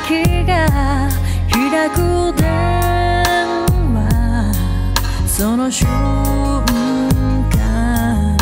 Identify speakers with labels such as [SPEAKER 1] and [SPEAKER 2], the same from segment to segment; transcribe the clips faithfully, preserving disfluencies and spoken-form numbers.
[SPEAKER 1] 気が開く電話、その瞬間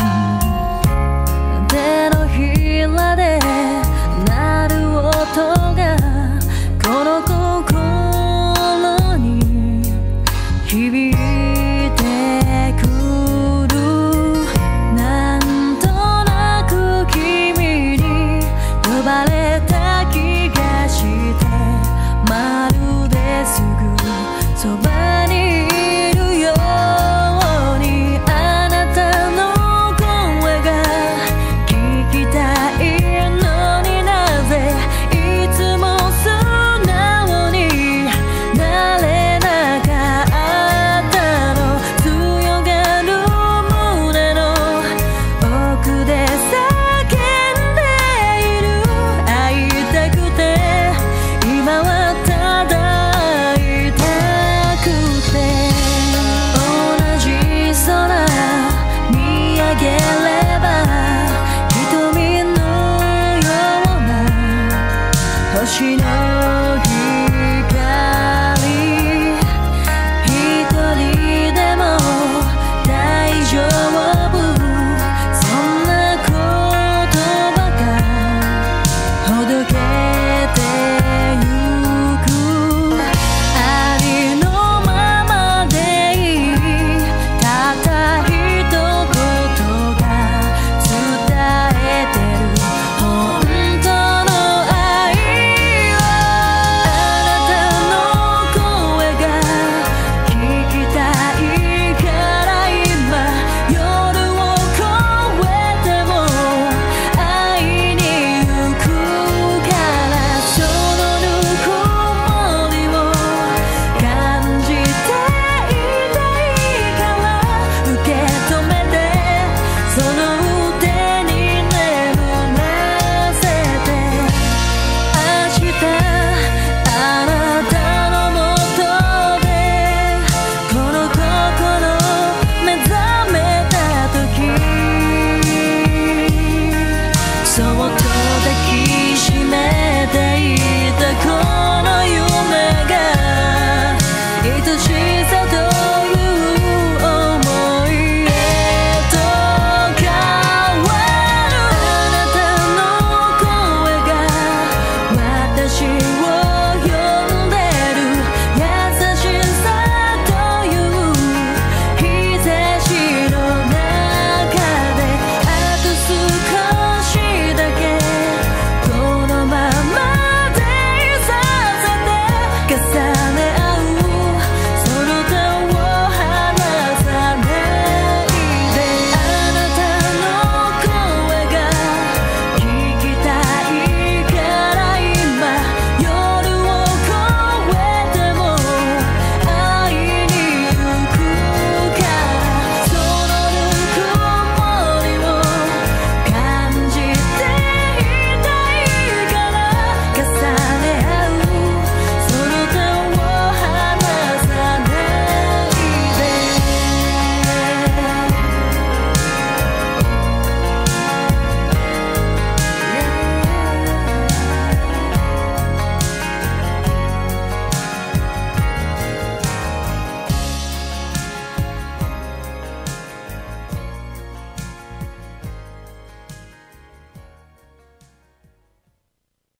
[SPEAKER 1] 手のひらで鳴る音がこの心に響いてくる。なんとなく君に呼ばれた気がしてまるですぐそばにいるように、あなたの声が聞きたいのになぜいつも素直になれなかったの。強がる胸の奥で叫んでいる。会いたくて今はただいたくて、同じ空見上げれば瞳のような星の